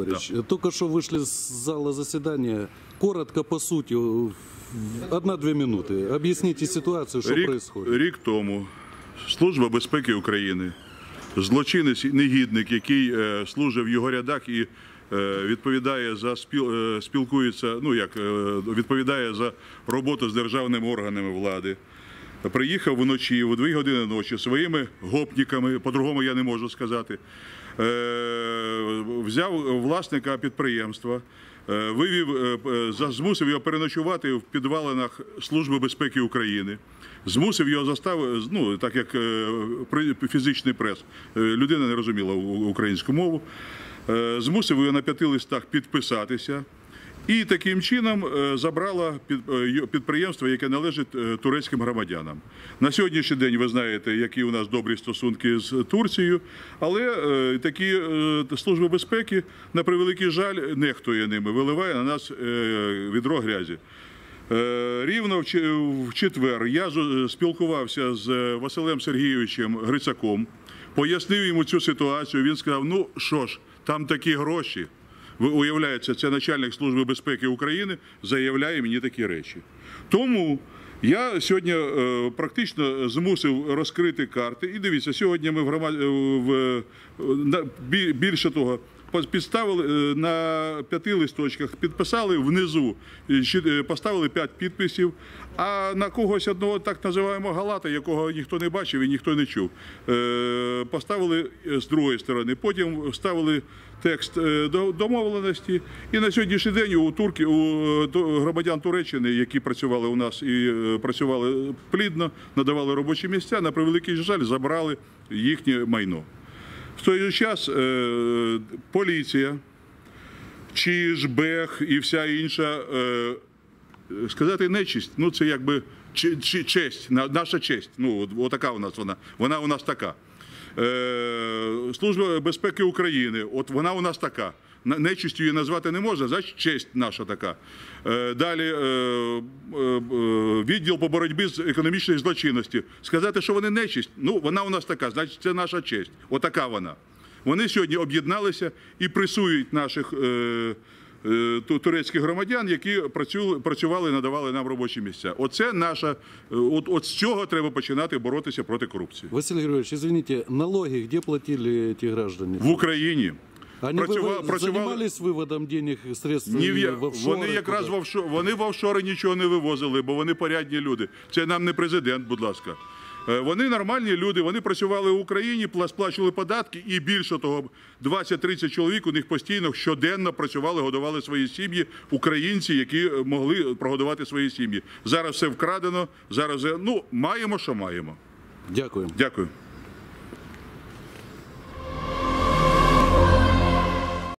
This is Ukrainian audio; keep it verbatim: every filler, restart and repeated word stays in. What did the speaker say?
Григорьевич, да. Только что вышли с зала заседания. Коротко, по сути, одна-две минуты. Объясните ситуацию, что рік, происходит. Рік тому Служба безпеки України, злочинець, негідник, який е, служив в його рядах і е, відповідає за спіл, е, спілкується, ну як, е, відповідає за роботу з державними органами влади, приїхав вночі, в дві години ночі, своїми гопниками, по-другому я не можу сказати, е, взяв власника підприємства, вивів, змусив його переночувати в підвалинах Служби безпеки України, змусив його заставити, ну, так як фізичний прес, людина не розуміла українську мову, змусив його на п'яти листах підписатися. І таким чином забрала підприємство, яке належить турецьким громадянам. На сьогоднішній день ви знаєте, які у нас добрі стосунки з Турцією, але такі служби безпеки, на превеликий жаль, нехтує ними, виливає на нас відро грязі. Рівно в четвер я спілкувався з Василем Сергійовичем Грицаком, пояснив йому цю ситуацію, він сказав, ну що ж, там такі гроші. Ви уявляєте, це начальник Служби безпеки України заявляє мені такі речі. Тому я сьогодні практично змусив розкрити карти. І дивіться, сьогодні ми в громад... в... більше того, підставили на п'яти листочках, підписали внизу, поставили п'ять підписів, а на когось одного так називаємо галата, якого ніхто не бачив і ніхто не чув, поставили з другої сторони. Потім вставили текст домовленості. І на сьогоднішній день у турків, у громадян Туреччини, які працювали у нас і працювали плідно, надавали робочі місця, на превеликий жаль, забрали їхнє майно. В той же час е, поліція, ЧІЖ, БЕХ і вся інша, е, сказати нечисть, ну це якби ч, ч, честь, наша честь, ну отака у нас вона, вона у нас така. Е, Служба безпеки України, от вона у нас така. Нечистю її назвати не можна, значить честь наша така. Далі відділ по боротьбі з економічною злочинністю. Сказати, що вони нечисть, ну вона у нас така, значить це наша честь. Отака вона. Вони сьогодні об'єдналися і пресують наших турецьких громадян, які працювали і надавали нам робочі місця. Оце наша, от, от з цього треба починати боротися проти корупції. Василь Григорьевич, извините, налоги де платили ті граждані? В Україні. Они працювали... займались виводом денег, средств Ні, в офшори? Вони якраз в офшори, вони в офшори нічого не вивозили, бо вони порядні люди. Це нам не президент, будь ласка. Вони нормальні люди, вони працювали в Україні, сплачували податки і більше того, двадцять-тридцять чоловік у них постійно щоденно працювали, годували свої сім'ї, українці, які могли прогодувати свої сім'ї. Зараз все вкрадено, зараз, ну, маємо, що маємо. Дякую. Дякую.